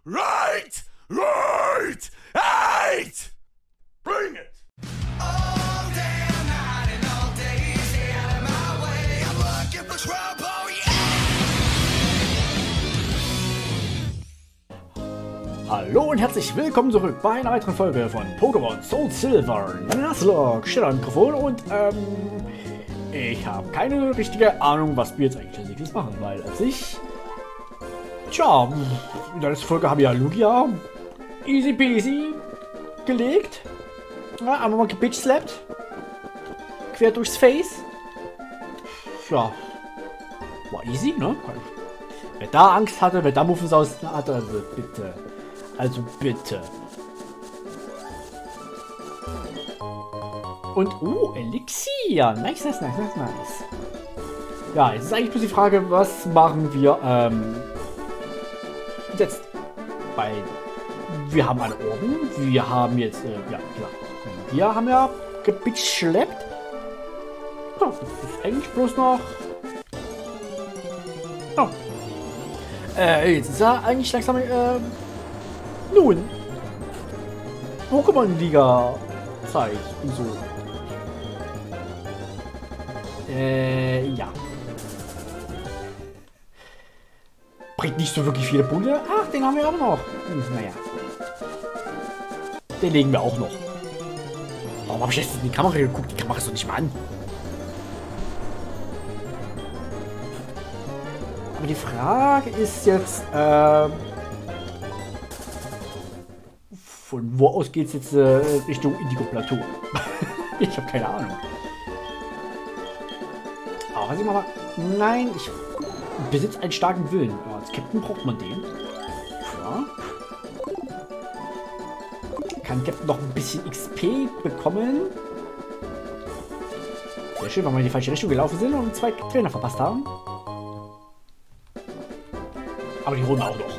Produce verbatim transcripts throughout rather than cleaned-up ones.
Right! Right! Eight! Bring it! All day and night and all day, stay out of my way. I'm looking for trouble, yeah! Hallo und herzlich willkommen zurück bei einer weiteren Folge von Pokémon Soul Silver Nuzlocke. Steht am Mikrofon und ähm, ich habe keine richtige Ahnung, was wir jetzt eigentlich als nächstes machen, weil als ich, tja, in der letzten Folge habe ich ja Lugia easy peasy gelegt, ja, einmal mal gebitchslappt, quer durchs Face, ja, war easy, ne? Wer da Angst hatte, wer da Muffensausen hatte, also bitte. Also bitte. Und, oh, Elixier. Nice, nice, nice, nice, nice. Ja, jetzt ist eigentlich bloß die Frage, was machen wir, ähm, jetzt bei, wir haben eine Orden, wir haben jetzt, äh, ja, klar, wir haben ja gebitschleppt. Ja, das ist eigentlich bloß noch, oh. Äh, jetzt ist ja eigentlich langsam, äh, nun, Pokémon-Liga-Zeit und so. Äh, ja. Bringt nicht so wirklich viele Punkte. Ach, den haben wir auch noch. Hm, naja. Den legen wir auch noch. Warum habe ich jetzt in die Kamera geguckt? Die Kamera ist doch nicht mal an. Aber die Frage ist jetzt, äh... von wo aus geht es jetzt äh, Richtung Indigo-Plateau? Ich habe keine Ahnung. Aber was ich mal mache... Nein, ich besitze einen starken Willen. Ja, als Captain braucht man den. Ja. Kann Captain noch ein bisschen X P bekommen. Sehr schön, weil wir in die falsche Richtung gelaufen sind und zwei Trainer verpasst haben. Aber die holen wir auch noch.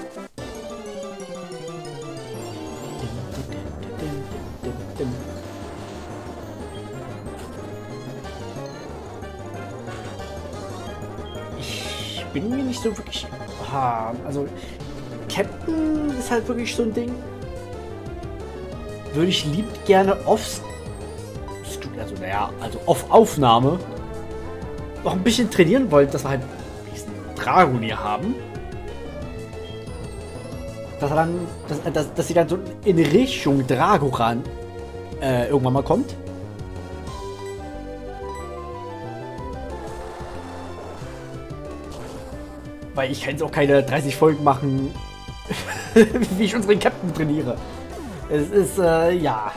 Ich bin mir nicht so wirklich... Ah, also, Captain ist halt wirklich so ein Ding. Würde ich lieb gerne off... Also, naja, also auf Aufnahme noch ein bisschen trainieren wollen, dass wir halt diesen Dragonier haben. Dass er dann... Dass, dass, dass sie dann so in Richtung Dragoran äh, irgendwann mal kommt. Weil ich kann jetzt auch keine dreißig Folgen machen, wie ich unseren Captain trainiere. Es ist, äh, ja.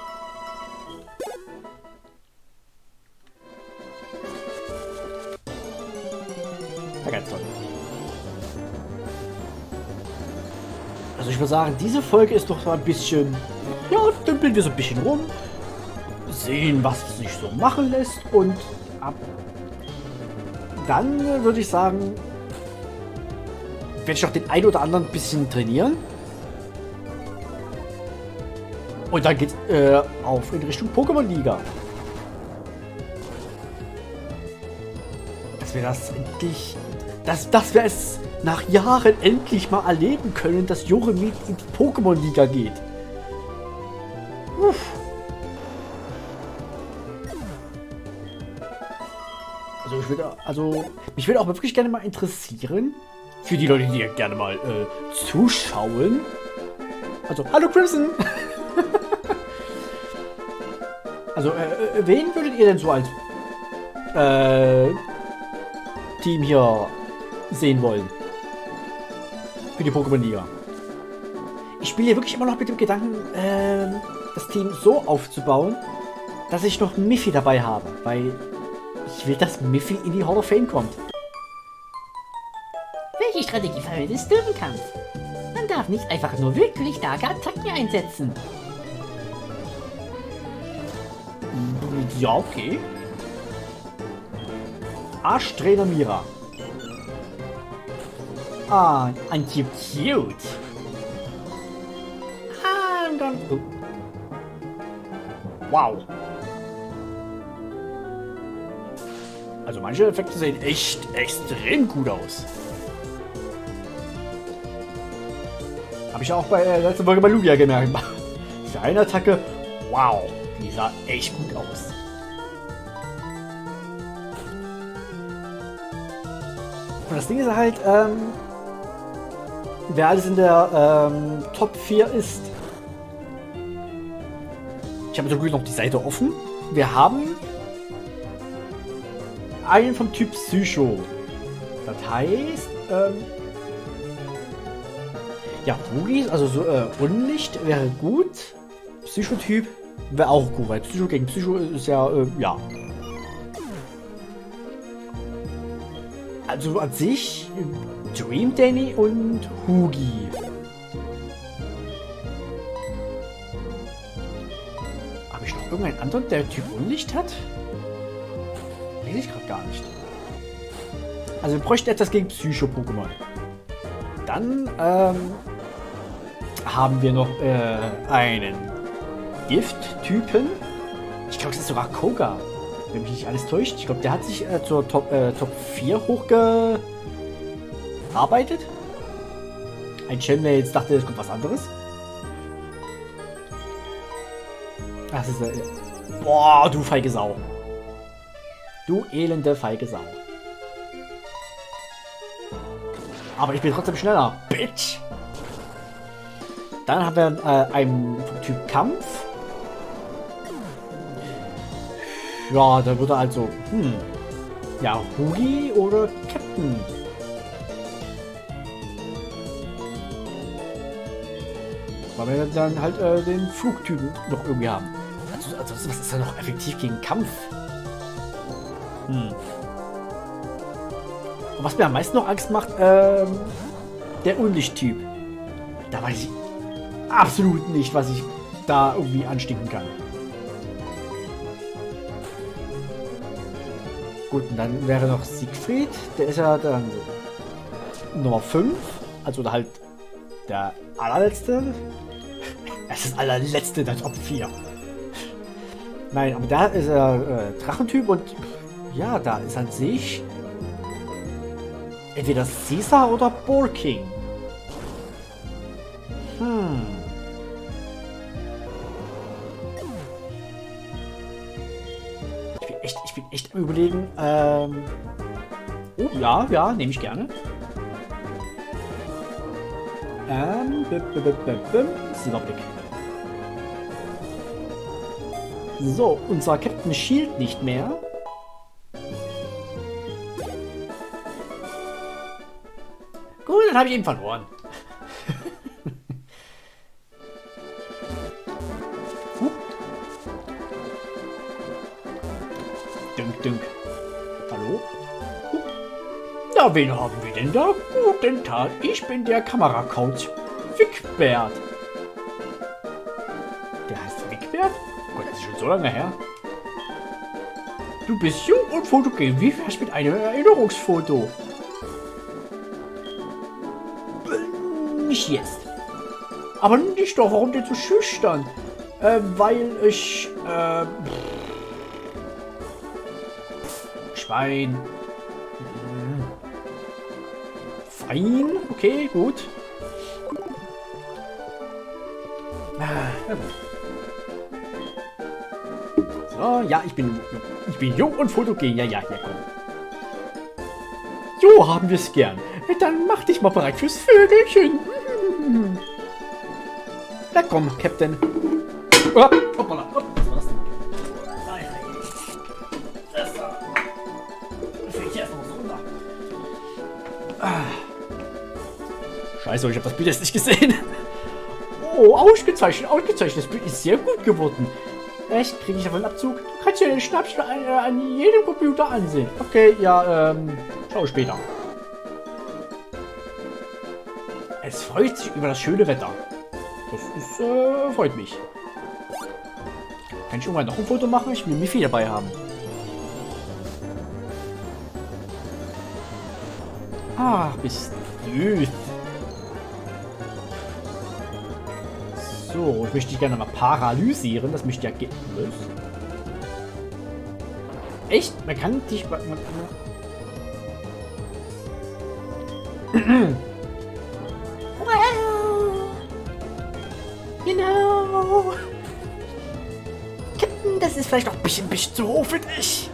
Ja, ganz toll. Also ich würde sagen, diese Folge ist doch so ein bisschen, ja, dümpeln wir so ein bisschen rum, sehen, was sich so machen lässt und ab dann äh, würde ich sagen, werde ich noch den einen oder anderen ein bisschen trainieren. Und dann geht's äh, auf in Richtung Pokémon-Liga. Dass wir das endlich... Dass, dass wir es nach Jahren endlich mal erleben können, dass Joremit in die Pokémon-Liga geht. Uff. Also ich würde... Also... Mich würde auch wirklich gerne mal interessieren... Für die Leute, die gerne mal äh, zuschauen. Also, hallo Crimson! Also, äh, wen würdet ihr denn so als äh, Team hier sehen wollen? Für die Pokémon-Liga. Ich spiele hier wirklich immer noch mit dem Gedanken, äh, das Team so aufzubauen, dass ich noch Miffy dabei habe. Weil ich will, dass Miffy in die Hall of Fame kommt. Welche Strategie verwendest du im Kampf? Man darf nicht einfach nur willkürlich starke Attacken einsetzen. Ja, okay. Arschtrainer Mira. Ah, ein cute cute. Ah, und dann... Oh. Wow. Also manche Effekte sehen echt extrem gut aus. Habe ich auch bei äh, letzter Folge bei Lugia gemerkt. Diese eine Attacke, wow, die sah echt gut aus. Und das Ding ist halt, ähm, wer alles in der ähm, Top vier ist. Ich habe natürlich noch die Seite offen. Wir haben einen vom Typ Psycho. Das heißt, ähm, ja, Bugis, also so äh, Unlicht wäre gut. Psychotyp wäre auch gut, weil Psycho gegen Psycho ist ja, äh, ja. Also an sich Dream Danny und Hugi. Habe ich noch irgendeinen anderen, der Typ Unlicht hat? Weiß ich gerade gar nicht. Also wir bräuchten etwas gegen Psycho-Pokémon. Dann ähm, haben wir noch äh, einen Gift-Typen. Ich glaube, das ist sogar Koga. Wenn mich nicht alles täuscht. Ich glaube, der hat sich äh, zur Top, äh, Top vier hochgearbeitet. Ein Chan, der jetzt dachte, es kommt was anderes. Das ist äh, boah, du feige Sau. Du elende feige Sau. Aber ich bin trotzdem schneller. Bitch! Dann haben wir äh, einen Typ Kampf. Ja, da würde also, hm, ja, Hugi oder Captain. Weil wir dann halt äh, den Flugtypen noch irgendwie haben. Also, also was ist da noch effektiv gegen Kampf? Hm. Und was mir am meisten noch Angst macht, ähm, der Unlicht-Typ. Da weiß ich absolut nicht, was ich da irgendwie anstinken kann. Gut, und dann wäre noch Siegfried. Der ist ja dann Nummer fünf. Also halt der allerletzte. Es ist das allerletzte der Top vier. Nein, aber da ist er äh, Drachentyp und ja, da ist an sich entweder Caesar oder Borking. Hm. Ich bin echt, ich bin echt am Überlegen. Ähm oh, ja, ja, nehme ich gerne. Ähm, Silberblick. So, unser Captain Shield nicht mehr. Gut, dann habe ich ihn verloren. huh. Dünk, dünk. Hallo? Huh. Na, wen haben wir denn da? Guten Tag, ich bin der Kameracoach Wigbert. Der heißt Wigbert? Gott, das ist schon so lange her. Du bist jung und fotogen. Wie wär's mit einem Erinnerungsfoto? Nicht jetzt. Aber nicht doch, warum denn so schüchtern? Äh, weil ich, äh, Schwein. Hm. Fein, okay, gut. Ah, so, ja, ich bin, ich bin jung und fotogen. Ja, ja, ja, komm. Jo, haben wir es gern. Dann mach dich mal bereit fürs Vögelchen. Na komm, Captain. Oh, hoppala, hopp, was war das denn? Nein, das da. Das fällt hier erstmal runter. Ah. Scheiße, ich habe das Bild jetzt nicht gesehen. Oh, ausgezeichnet, ausgezeichnet. Das Bild ist sehr gut geworden. Echt? Kriege ich davon Abzug? Du kannst ja den Schnappschlag an, äh, an jedem Computer ansehen. Okay, ja, ähm, schau später. Es freut sich über das schöne Wetter. Das ist, äh, freut mich. Kann ich irgendwann noch ein Foto machen? Ich will Miffy dabei haben. Ach, bist süß. So, ich möchte dich gerne mal paralysieren. Das möchte ja gehen. Echt? Man kann dich... Man, man, das ist vielleicht auch ein bisschen, ein bisschen zu hoch für dich.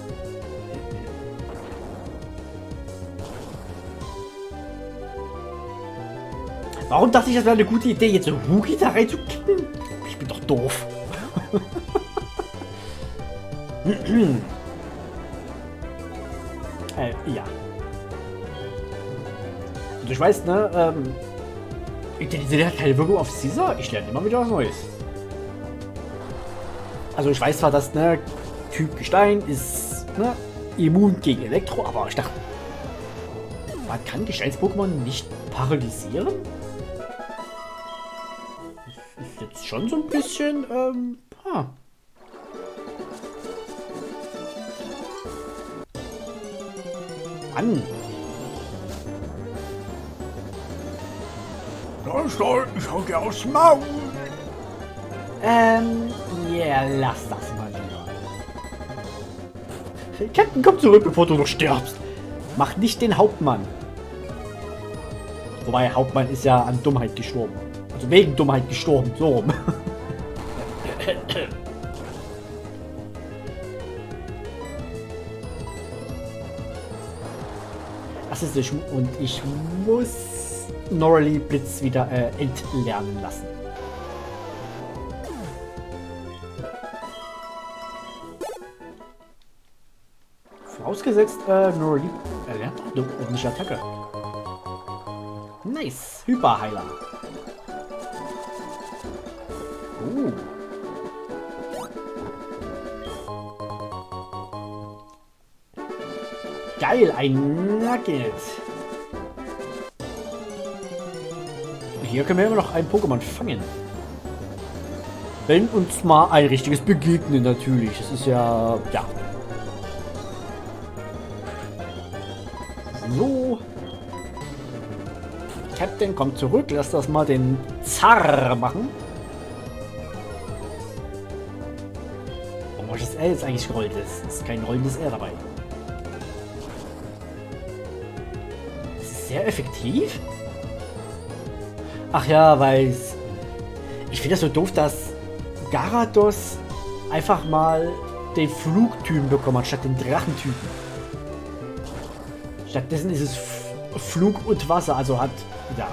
Warum dachte ich, das wäre eine gute Idee, jetzt so Hugi da reinzukippen? Ich bin doch doof. äh, ja. Und ich weiß, ne, ähm, Intensität hat keine Wirkung auf Caesar. Ich lerne immer wieder was Neues. Also ich weiß zwar, dass, ne, Typ Gestein ist, ne, immun gegen Elektro, aber ich dachte, man kann Gesteins-Pokémon nicht paralysieren? Das ist jetzt schon so ein bisschen, ähm, ha. Mann. Das soll ich hau dir aufs Maul. Ähm, ja, yeah, lass das mal lieber. Captain, komm zurück, bevor du noch stirbst. Mach nicht den Hauptmann. Wobei, Hauptmann ist ja an Dummheit gestorben. Also wegen Dummheit gestorben, so rum. Das ist es. Und ich muss Norley Blitz wieder äh, entlernen lassen. Vorausgesetzt, äh, Norley erlernt auch eine ordentliche Attacke. Nice. Hyperheiler. Uh. Geil, ein Nugget. Hier können wir immer noch ein Pokémon fangen. Wenn uns mal ein richtiges begegnen, natürlich. Das ist ja... ja. So. Captain kommt zurück. Lass das mal den Zar machen. Warum das R jetzt eigentlich gerollt ist? Es ist kein rollendes R dabei. Das ist sehr effektiv. Ach ja, weil ich finde das so doof, dass Gyarados einfach mal den Flugtypen bekommen hat, statt den Drachentypen. Stattdessen ist es F Flug und Wasser, also hat, ja.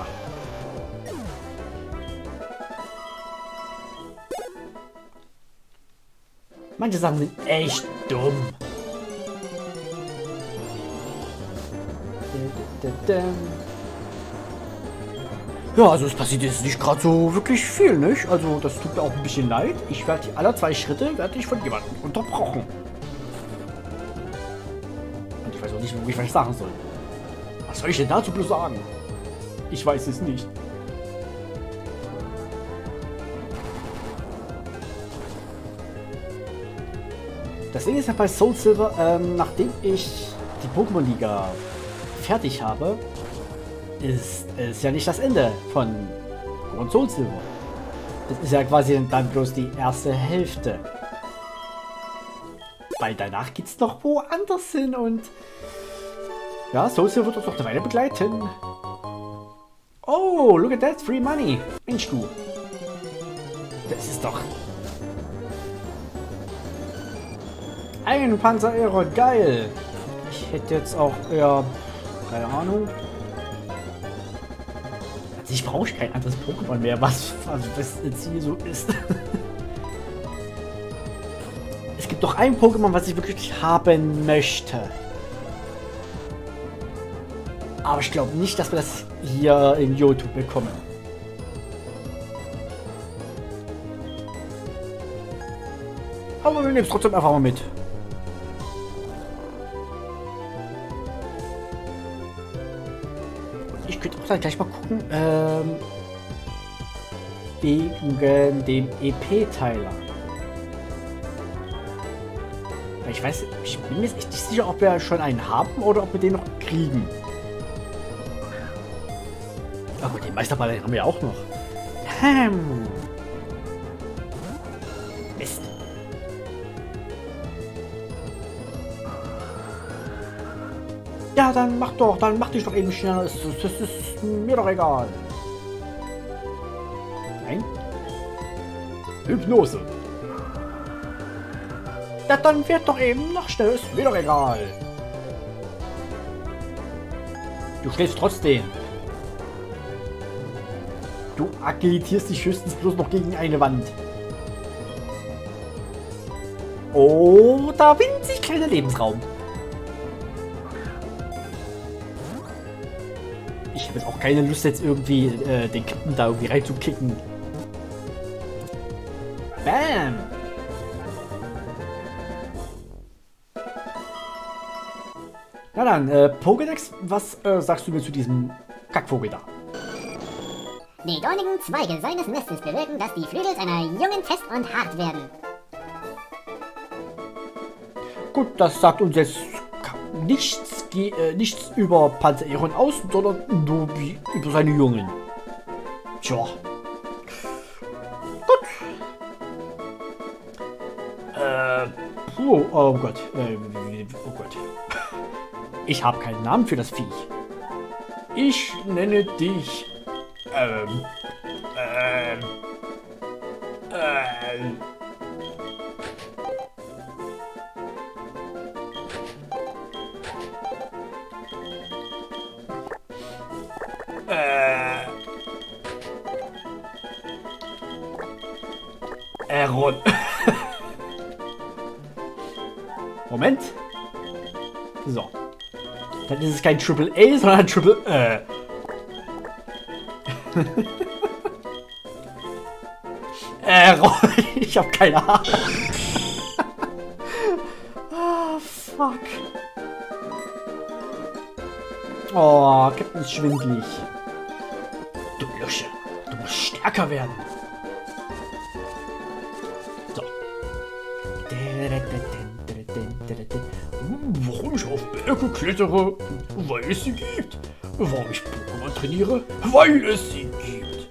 Manche Sachen sind echt dumm. Ja, also es passiert jetzt nicht gerade so wirklich viel, nicht? Also das tut mir auch ein bisschen leid. Ich werde alle zwei Schritte werde ich von jemandem unterbrochen. Und ich weiß auch nicht, wie ich was sagen soll. Was soll ich denn dazu bloß sagen? Ich weiß es nicht. Das Ding ist ja bei Soul Silver, ähm, nachdem ich die Pokémon-Liga fertig habe, ist es ja nicht das Ende von Pokémon Soul Silver. Das ist ja quasi dann bloß die erste Hälfte. Weil danach geht's noch woanders hin und ja, Soul Silver wird uns noch eine Weile begleiten. Oh, look at that, free money. Mensch, du. Das ist doch... Ein Panzerero, geil. Ich hätte jetzt auch eher... keine Ahnung. Also ich brauche kein anderes Pokémon mehr, was, also was jetzt hier so ist. Es gibt doch ein Pokémon, was ich wirklich haben möchte. Aber ich glaube nicht, dass wir das hier in YouTube bekommen. Aber wir nehmen es trotzdem einfach mal mit. Ich könnte auch dann gleich mal gucken, ähm, wegen dem E P-Teiler. Ich weiß, ich bin mir echt nicht sicher, ob wir schon einen haben oder ob wir den noch kriegen. Aber den Meisterball haben wir auch noch. Hm. Mist. Ja, dann mach doch, dann mach dich doch eben schneller. Das, das, das ist mir doch egal. Nein. Hypnose. Ja, dann wird doch eben noch schnell, ist mir doch egal. Du schläfst trotzdem. Du agilitierst dich höchstens bloß noch gegen eine Wand. Oh, da winzig kleiner Lebensraum. Ich habe jetzt auch keine Lust, jetzt irgendwie äh, den Captain da irgendwie reinzukicken. Bam! Na dann, äh, Pokédex, was äh, sagst du mir zu diesem Kackvogel da? Die dornigen Zweige seines Nestes bewirken, dass die Flügel einer Jungen fest und hart werden. Gut, das sagt uns jetzt nichts, äh, nichts über Panzeron aus, sondern nur wie, über seine Jungen. Tja. Gut. Äh, oh, oh Gott. Äh, oh Gott. Ich habe keinen Namen für das Viech. Ich nenne dich... Ähm... Ähm... Ähm... Äh... Aaron. Moment. So. Dann ist es kein Triple A, sondern ein Triple äh. Aaron. Ich hab keine Ahnung. Ah, fuck. Oh, Captain ist schwindelig. Du Lusche, du musst stärker werden. So. Warum ich auf Berge klettere? Weil es sie gibt. Warum ich Pokémon trainiere? Weil es sie gibt.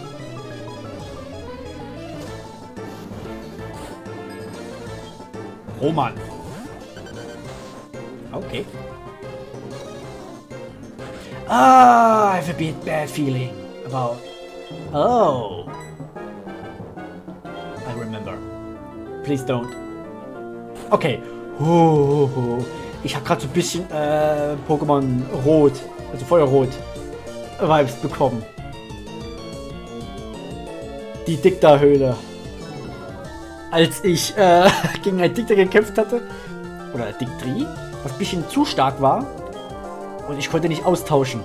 Roman. Okay. Ah, I have a bit bad feeling about... Oh. I remember. Please don't. Okay. Oh, oh, oh. Ich habe gerade so ein bisschen äh, Pokémon Rot, also Feuerrot, Vibes bekommen. Die Dicta-Höhle. Als ich äh, gegen einen Dicta gekämpft hatte, oder Dictri, was ein bisschen zu stark war, und ich konnte nicht austauschen.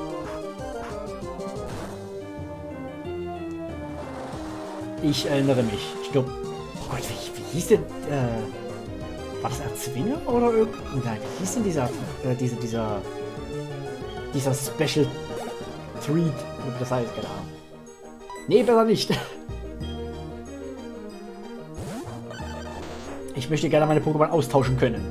Ich erinnere mich. Ich glaube, oh Gott, wie, wie hieß denn, äh, war das Erzwinger oder irgend? Nein, wie hieß denn dieser, äh, diese, dieser, dieser Special Treat, wie das heißt, keine Ahnung. Nee, besser nicht. Ich möchte gerne meine Pokémon austauschen können.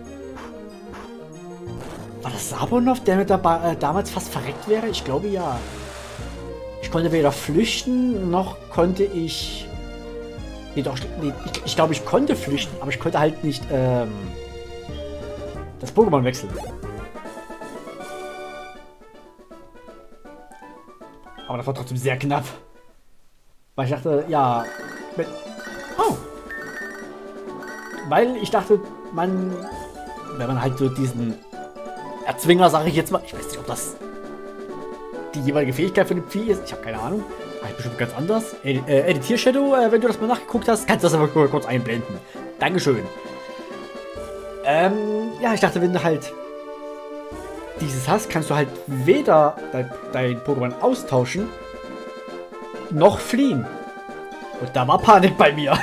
War das Sabonov, der mit dabei, äh, damals fast verreckt wäre? Ich glaube ja. Ich konnte weder flüchten, noch konnte ich... Nee, doch, nee, ich, ich glaube, ich konnte flüchten, aber ich konnte halt nicht ähm, das Pokémon wechseln. Aber das war trotzdem sehr knapp. Weil ich dachte, ja... Mit, oh! Weil ich dachte, man... Wenn man halt so diesen Erzwinger, sage ich jetzt mal... Ich weiß nicht, ob das die jeweilige Fähigkeit von dem Vieh ist. Ich habe keine Ahnung. Halt bestimmt ganz anders. Ed äh, Editier Shadow, äh, wenn du das mal nachgeguckt hast, kannst du das aber kurz einblenden. Dankeschön. Ähm, ja, ich dachte, wenn du halt dieses hast, kannst du halt weder dein, dein Pokémon austauschen, noch fliehen. Und da war Panik bei mir.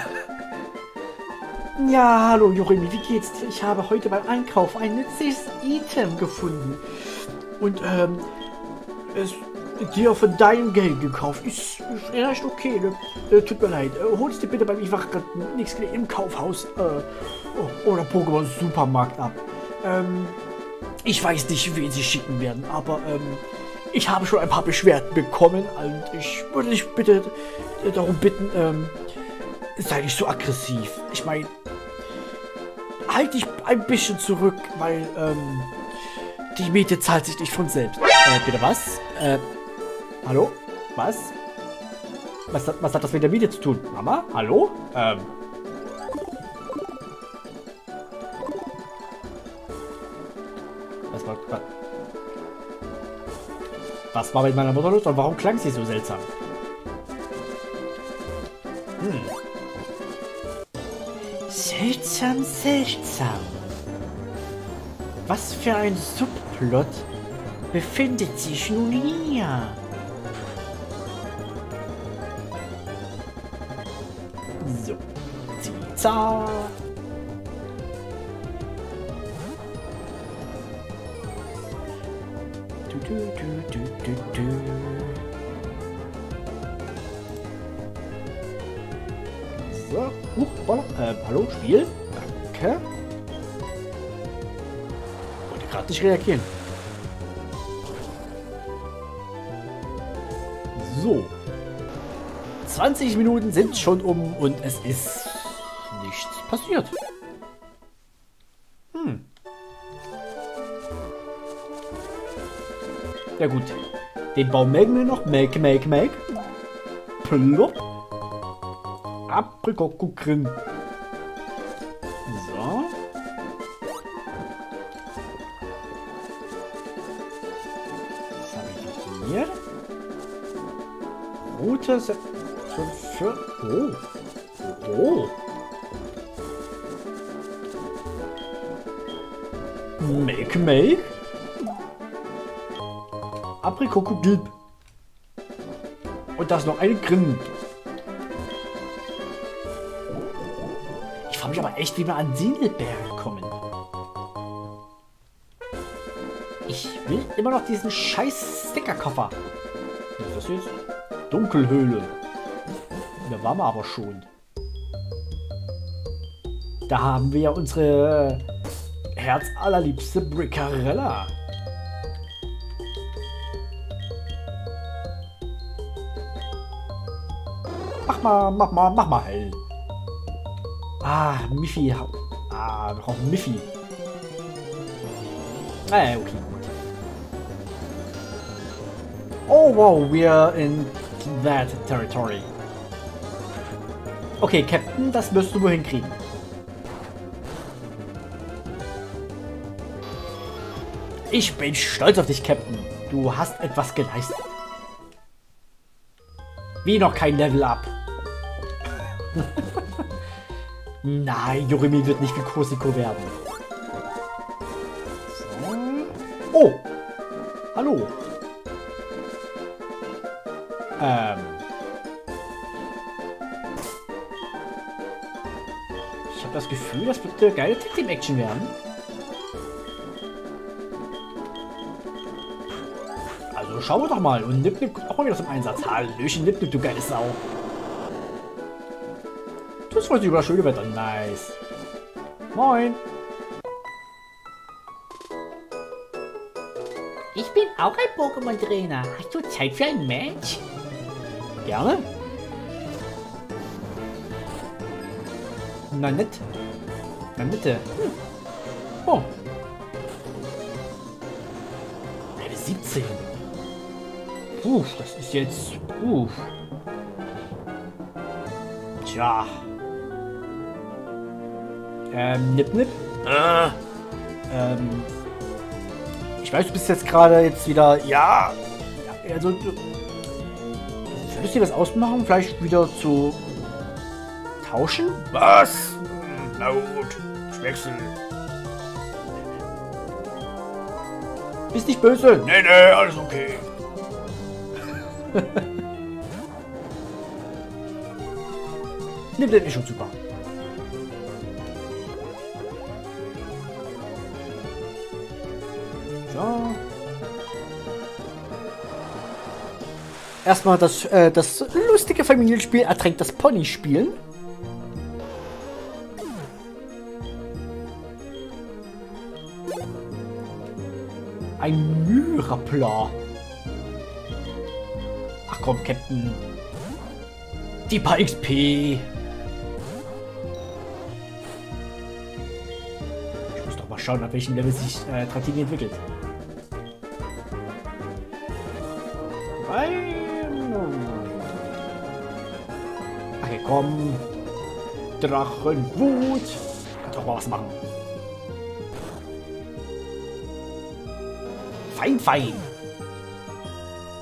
Ja, hallo Joremi, wie geht's dir? Ich habe heute beim Einkauf ein nützliches Item gefunden. Und, ähm, es dir von deinem Geld gekauft. Ist, ist echt okay, ne? Äh, tut mir leid. Äh, holst dir bitte beim ich war gerade nichts im Kaufhaus äh, oder Pokémon Supermarkt ab. Ähm, ich weiß nicht, wen sie schicken werden, aber ähm, ich habe schon ein paar Beschwerden bekommen und ich würde dich bitte äh, darum bitten, ähm, sei nicht so aggressiv. Ich meine, halt dich ein bisschen zurück, weil ähm, die Miete zahlt sich nicht von selbst. Äh, bitte was? Äh, hallo? Was? Was hat, was hat das mit der Miete zu tun? Mama? Hallo? Ähm. Was war mit meiner Mutter los und warum klang sie so seltsam? Hm. Seltsam, seltsam. Was für ein Subplot befindet sich nun hier? So. Zizar. Du, du, du, du, du, du. So. Huch, voilà. äh, hallo, Spiel? Danke. Wollte gerade nicht reagieren. So. zwanzig Minuten sind schon um und es ist nichts passiert. Hm. Ja gut. Den Baum melken wir noch. Melk, melk, melk. Plopp. Aprikokuchen. So. Das habe ich definiert. Rote Se für, für Oh. Oh. Make, make. Aprikokugelb. Und da ist noch eine Grin. Ich frage mich aber echt, wie wir an Sindelbeeren kommen. Ich will immer noch diesen scheiß Stickerkoffer. Was ist das jetzt? Dunkelhöhle. Da waren wir aber schon. Da haben wir ja unsere herzallerliebste Brickarella. Mach mal, mach mal, mach mal hell. Ah, Miffy. Ah, wir brauchen Miffy. Ah, okay, gut. Oh, wow, we're in that territory. Okay, Captain, das wirst du wohl hinkriegen. Ich bin stolz auf dich, Captain. Du hast etwas geleistet. Wie noch kein Level Up. Nein, Yorimi wird nicht wie Kosiko werden. So. Oh! Hallo! Ähm. Ich habe das Gefühl, das wird eine geile Tag-Team-Action werden. Also schauen wir doch mal. Und Nip Nip kommt auch mal wieder zum Einsatz. Hallöchen, Nip Nip, du geile Sau. Das freut sich über das schöne Wetter. Nice. Moin. Ich bin auch ein Pokémon-Trainer. Hast du Zeit für ein Match? Gerne. Na nett. Na nette. Hm. Oh. Level siebzehn. Puh, das ist jetzt... Puh. Tja. Ähm, Nip Nip. Äh. Ähm. Ich weiß, du bist jetzt gerade jetzt wieder... Ja. ja also... Würdest du das ausmachen? Vielleicht wieder zu... Tauschen? Was? Na gut, ich wechsle. Bist nicht böse? Nee, nee, alles okay. Nimm den ist schon super. So. Erstmal das, äh, das lustige Familienspiel ertränkt das Pony spielen. Ein Myrapla. Ach komm, Captain. Die paar X P. Ich muss doch mal schauen, auf welchem Level sich äh, Dratini entwickelt. Okay, komm. Drachenwut. Kann doch mal was machen. Fein, fein.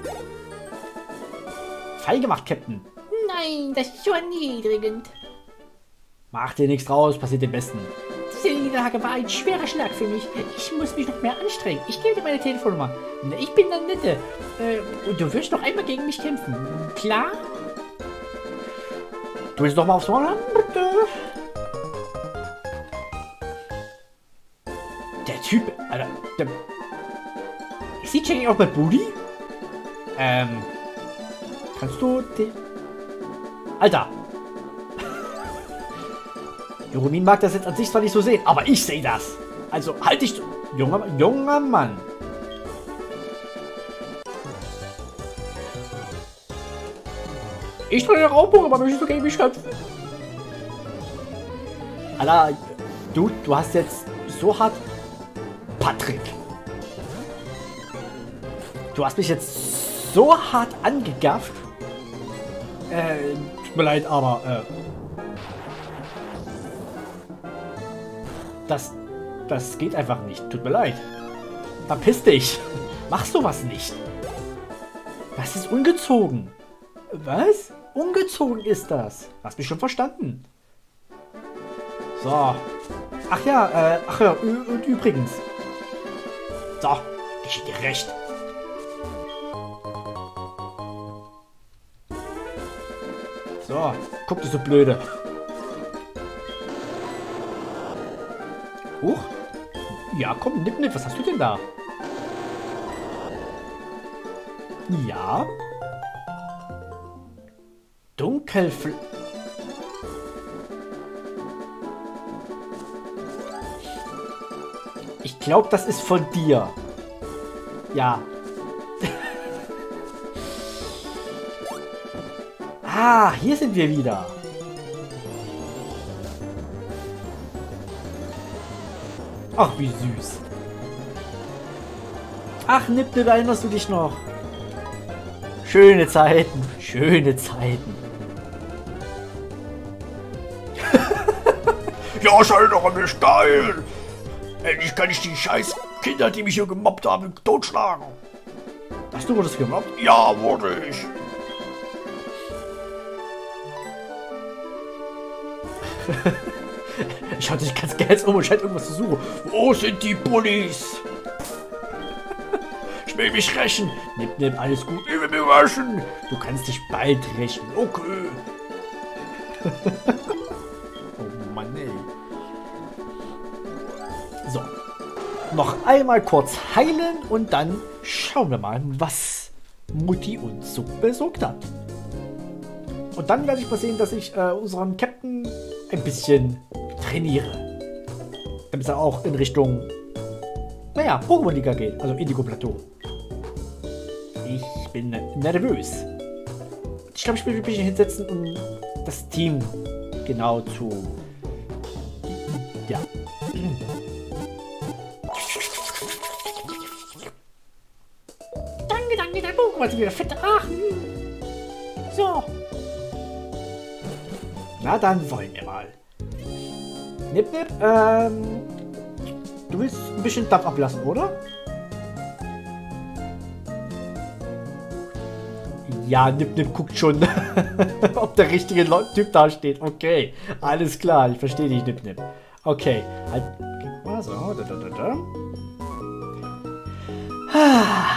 Feige gemacht, Captain. Nein, das ist so erniedrigend. Mach dir nichts draus, passiert dem Besten. Diese Niederlage war ein schwerer Schlag für mich. Ich muss mich noch mehr anstrengen. Ich gebe dir meine Telefonnummer. Ich bin der Nette. Äh, und du wirst noch einmal gegen mich kämpfen. Klar? Du willst doch mal aufs Maul haben, bitte? Der Typ, Alter, der... Ist die Jenny auch bei Booty? Ähm... Kannst du den... Alter! Jeromin mag das jetzt an sich zwar nicht so sehen, aber ich sehe das. Also halt dich... Junger, junger Mann. Ich trainiere auch Pokémon, aber möchtest du gegen mich kämpfen? Alter, du, du hast jetzt so hart... Patrick. Du hast mich jetzt so hart angegafft. Äh, tut mir leid, aber, äh... Das... Das geht einfach nicht. Tut mir leid. Verpiss dich. Mach sowas nicht. Das ist ungezogen. Was? Ungezogen ist das. Hast mich schon verstanden. So. Ach ja, äh, ach ja, und übrigens. So, ich hätte dir recht. So, guck, du so blöde. Huch. Ja, komm, nimm, nimm, was hast du denn da? Ja. Dunkelfl... Ich glaube, das ist von dir. Ja. Ah, hier sind wir wieder. Ach, wie süß. Ach, Nip-Nip, erinnerst du dich noch? Schöne Zeiten, schöne Zeiten. Ja, ich erinnere mich geil. Endlich kann ich die scheiß Kinder, die mich hier gemobbt haben, totschlagen. Ach, du wurdest gemobbt? Ja, wurde ich. Ich hatte dich ganz geil um und scheint irgendwas zu suchen. Wo sind die Bullies? Ich will mich rächen. Nip, Nip, alles gut. Ich will mich rächen. Du kannst dich bald rächen. Okay. Oh Mann, ey. So. Noch einmal kurz heilen und dann schauen wir mal, was Mutti uns so besorgt hat. Und dann werde ich mal sehen, dass ich äh, unseren Captain ein bisschen trainiere. Damit er auch in Richtung, naja, Pokémon-Liga geht. Also Indigo-Plateau. Ich bin nervös. Ich glaube, ich will mich ein bisschen hinsetzen, um das Team genau zu... Ja. Danke, danke, dein Pokémon sind wieder fette Aachen. So. Na, dann wollen wir mal. Nip, Nip, ähm... Du willst ein bisschen Dampf ablassen, oder? Ja, Nip, Nip guckt schon, ob der richtige Typ da steht. Okay, alles klar, ich verstehe dich, Nip, Nip. Okay, halt... So, da, da, da, da. Ah.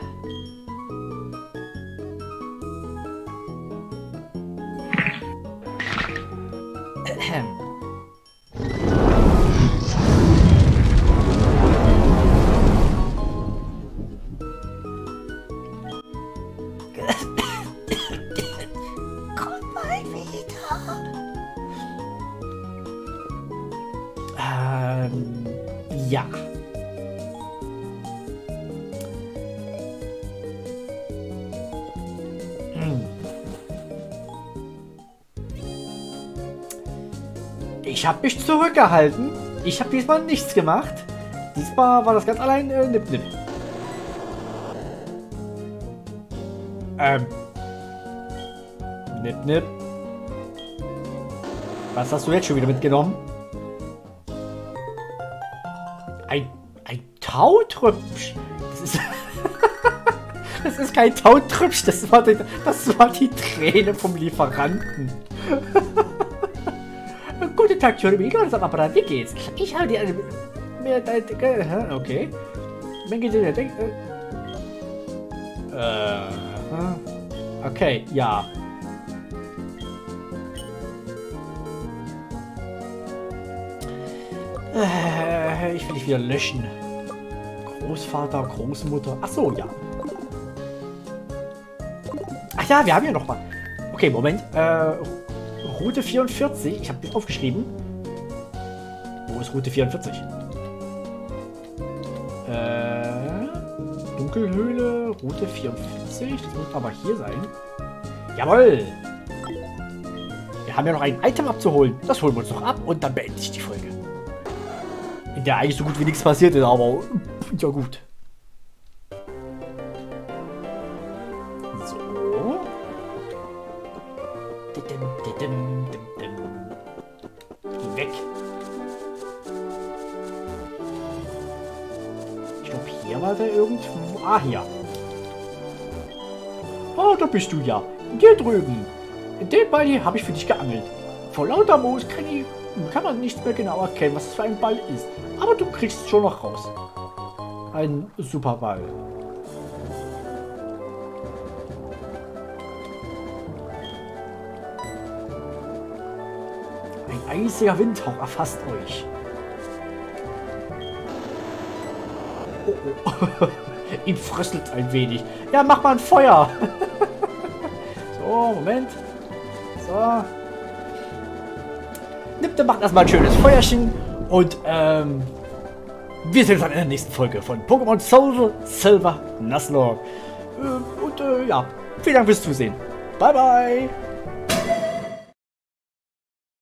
Komm mal wieder. Ähm, ja. Hm. Ich habe mich zurückgehalten. Ich habe diesmal nichts gemacht. Diesmal war das ganz allein äh, Nip, Nip. Ähm. Nip, Nip. Was hast du jetzt schon wieder mitgenommen? Ein, ein Tautrüppchen. Das ist... Das ist kein Tautrübsch, das war die, das war die Träne vom Lieferanten. Guten Tag, Jeremy, du hast am Apparat, wie geht's? Ich habe dir eine... Okay. Menge der Denk... Äh... Okay, ja. Äh, ich will dich wieder löschen. Großvater, Großmutter. Ach so, ja. Ach ja, wir haben ja noch mal. Okay, Moment. Äh, Route vierundvierzig. Ich habe aufgeschrieben. Wo ist Route vierundvierzig? Äh, Dunkelhöhle, Route vierundvierzig. Das muss aber hier sein. Jawohl. Wir haben ja noch ein Item abzuholen. Das holen wir uns noch ab und dann beende ich die Folge. In der eigentlich so gut wie nichts passiert ist, aber ja gut. So. Geh weg. Ich glaube, hier war der irgendwo. Ah, hier. Oh, da bist du ja. Hier drüben. In dem Ball hier habe ich für dich geangelt. Vor lauter Moos kann, ich, kann man nicht mehr genau erkennen, was es für ein Ball ist. Aber du kriegst es schon noch raus. Ein super Ball. Ein eisiger Windhauch erfasst euch. Oh, oh. Ihm fröstelt ein wenig. Ja, mach mal ein Feuer. So, Moment. So. Nipte macht erstmal ein schönes Feuerchen. Und ähm, wir sehen uns dann in der nächsten Folge von Pokémon Soul Silver Nuzlocke. Ähm, und äh, ja, vielen Dank fürs Zusehen. Bye, bye.